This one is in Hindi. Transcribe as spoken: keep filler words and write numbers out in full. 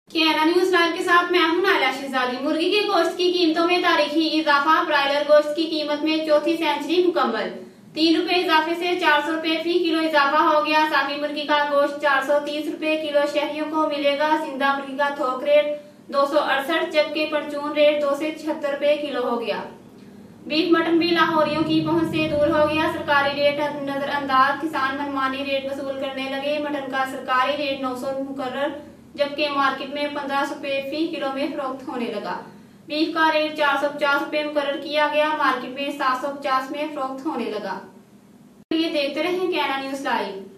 कैना न्यूज लाइव के साथ मैं हूं नाइला शहजादी। मुर्गी के गोश्त की कीमतों में तारीखी इजाफा। ब्रायलर गोश्त की कीमत में चौथी सेंचुरी मुकम्मल। तीन रुपए इजाफे से चार सौ रुपए फी किलो इजाफा हो गया। साफी मुर्गी का गोश्त चार सौ तीस रुपए किलो शहरियों को मिलेगा। जिंदा मुर्गी का थोक रेट दो सौ अड़सठ जबकि परचून रेट दो सौ छिहत्तर रुपए किलो हो गया। बीफ मटन भी लाहौरियों की पहुंच से दूर हो गया। सरकारी रेट नजरअंदाज, किसान मनमानी रेट वसूल करने लगे। मटन का सरकारी रेट नौ सौ मुकर्रर जबकि मार्केट में पंद्रह सौ रुपए फी किलो में फरोख्त होने लगा। बीफ का रेट चार सौ पचास रुपए मुकर्रर किया गया। मार्केट में सात सौ पचास में फरोख्त होने लगा। ये देखते रहें कैना न्यूज लाइव।